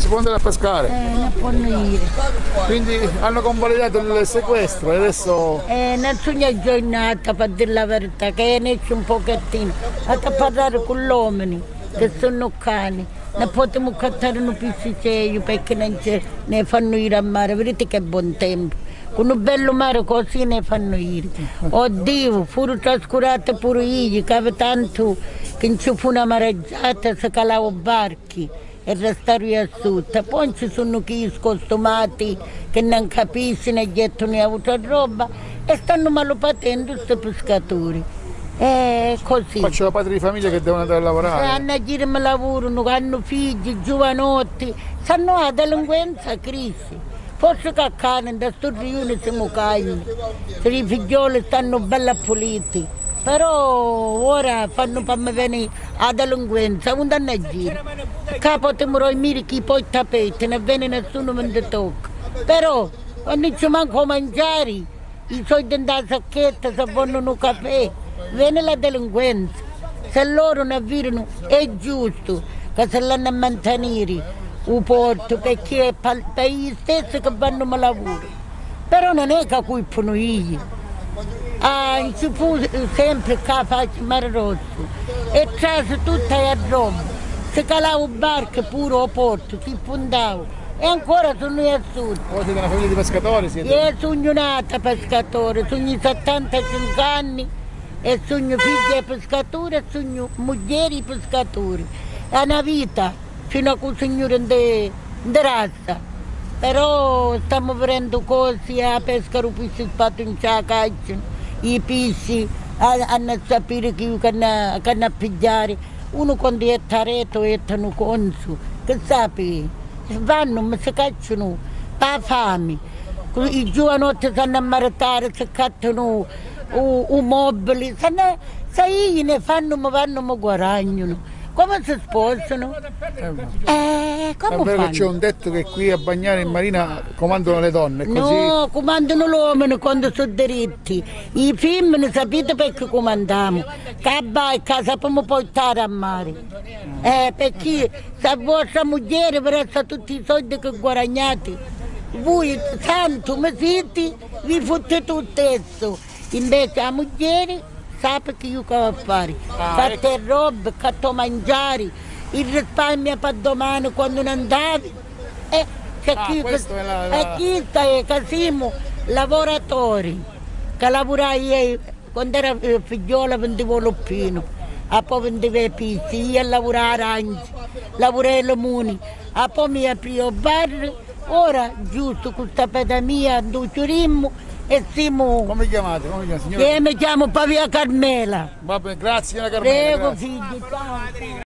si può andare a pescare? Non possono dire. Quindi hanno convalidato il sequestro e adesso... Non sono giornata, per dire la verità, che ne esce un pochettino. Vado a parlare con gli uomini, che sono cani. Non potremmo cattare un piscicello perché non ne fanno ir a mare, vedete che buon tempo. Con un bello mare così ne fanno ir. Oddio, furono trascurate pure io, che avevo tanto che non ci fu una mareggiata, si calavano barchi e restarono a sud. Poi ci sono chi scostumati che non capiscono e gettano a altra roba e stanno malopatendo questi pescatori. Così. Poi c'è la padre di famiglia che devono andare a lavorare. Hanno a girare lavorano, hanno figli, giovanotti, sanno la delinquenza, crisi. Forse che accade, da sto riunione siamo cagni, i figlioli stanno belli puliti, però ora fanno per me venire la delinquenza, non danno a girare. Capo temoro i miri chi poi tappeti, non viene nessuno che mi tocca. Però quando ci manco mangiare, i soldi nella sacchetta, se vogliono caffè, viene la delinquenza. Se loro non virano è giusto che se l'hanno a mantenere il porto, perché è per gli stessi che vanno a lavoro. Però non è che colpano io. Ci fu sempre che faccio mare rosso e trase tutta la roba. Si calava il barco pure al porto, si fondava. E ancora sono a sud. Voi siete una famiglia di pescatori? Siete? Io sono nata pescatore, sono 75 anni e sono figlia pescatori e sono moglie pescatori. È una vita fino a che il Signore di razza. Però stiamo vedendo cose a pescare un pesce fatto in caccia, i pesci hanno sapere che hanno a pigliare. Uno quando è tareto è consu, che sappi, vanno ma si cacciano per fame. I giovanotti sanno a maritare, si cattano i mobili, se io ne fanno ma vanno ma guadagnano. Come si sposano? Come fanno? C'è un detto che qui a Bagnara in Marina comandano le donne, così? No, comandano gli uomini quando sono diritti. I femmine sapete perché comandiamo? Che a barca sappiamo portare a mare. Perché se vostra moglie presta tutti i soldi che guadagnate, voi tanto mi siete, vi fottete tutto stesso. Invece la moglie sapete che io devo fare? Fate robe, catto mangiare, il risparmio per domani quando non andavi. Chi sta che siamo lavoratori, che lavorai quando era figliola vendevo l'oppino, a poi vendevo i pizzi, io a lavorare anche, lavoravo ai limoni, a poi mi aprivo il bar, ora giusto questa pedamia, inducerimmo. E siamo... Come chiamate? Io mi chiamo Pavia Carmela. Va bene, grazie signora Carmela. Prego, figli, ciao.